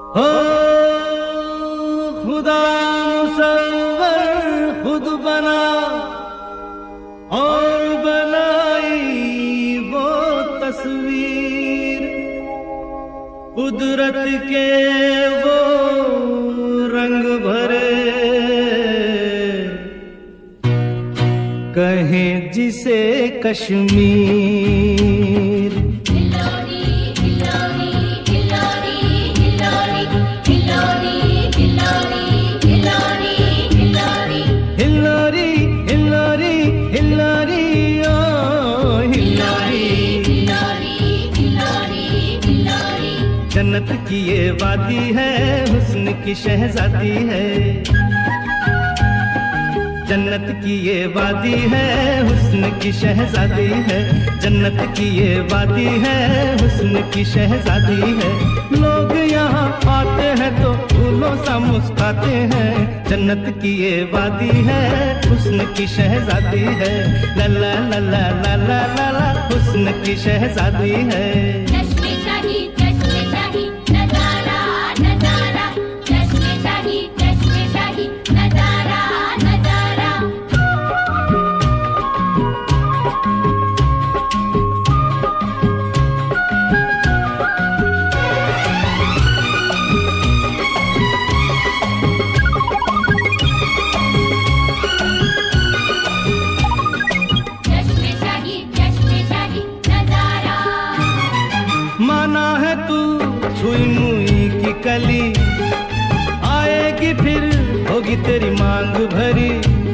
हो खुदा मुसव्वर खुद बना और बनाई वो तस्वीर, कुदरत के वो रंग भरे, कहें जिसे कश्मीर। हिलोरी हिलोरी हिलोरी हिलोरी हिलोरी हिलोरी हिलोरी हिलोरी हिलोरी हिलोरी हिलोरी ओ हिलोरी हिलोरी हिलोरी हिलोरी। जन्नत की ये वादी है, हुस्न की शहजादी है। जन्नत की ये वादी है, हुस्न की शहजादी है। जन्नत की ये वादी है, हुस्न की शहजादी है। लोग यहाँ आते हैं तो फूलों सा मुस्काते हैं। जन्नत की ये वादी है, हुस्न की शहजादी है। ला ला ला ला ला ला ला ला, हुस्न की शहजादी है। चश्मे शाही नजारा नजारा, चश्मे शाही नजारा नजारा। चश्मे शाही नजारा। माना है तू छुई मुई की कली, आएगी फिर होगी तेरी मांग भरी।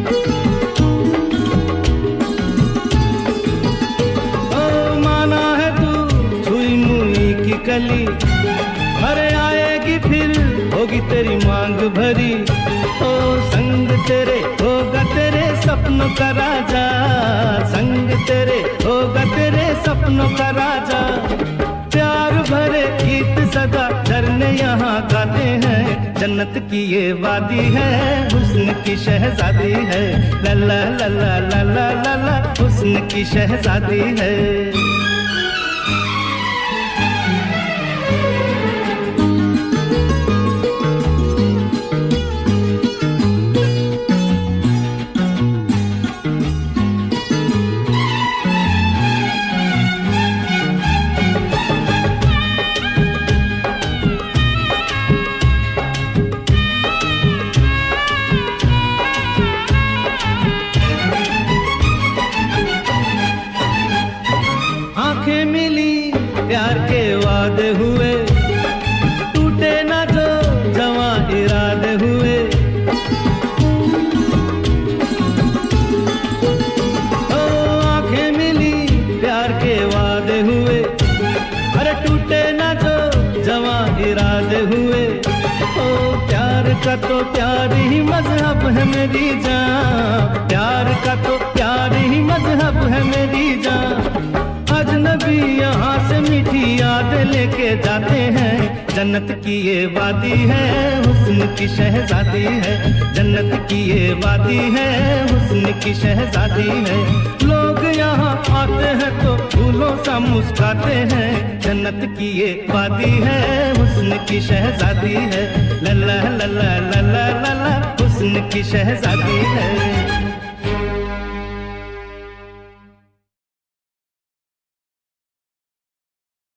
ओ माना है तू छुई मुई की कली, अरे आएगी फिर होगी तेरी मांग भरी। ओ संग तेरे होगा तेरे सपनों का राजा, संग तेरे होगा तेरे सपनों का राजा। प्यार भरे गीत सदा झरने यहाँ गाते हैं। जन्नत की ये वादी है, हुस्न की शहजादी है। ला ला ला ला ला ला ला ला, हुस्न की शहजादी है। आंखें मिली प्यार के वादे हुए, टूटे ना जो जवां इरादे हुए। ओ आंखें मिली प्यार के वादे हुए, अरे टूटे ना जो जवां इरादे हुए। ओ प्यार का तो प्यार ही मजहब है मेरी जान, प्यार का तो प्यार ही मजहब है मेरी जान। अजनबी यहाँ से मीठी याद लेके जाते हैं। जन्नत की ये वादी है, हुस्न की शहजादी है। जन्नत की ये वादी है, हुस्न की शहजादी है। लोग यहाँ आते हैं तो फूलों सा मुस्काते हैं। जन्नत की ये वादी है, हुस्न की शहजादी है। ला ला ला ला ला ला ला, हुस्न की शहजादी है।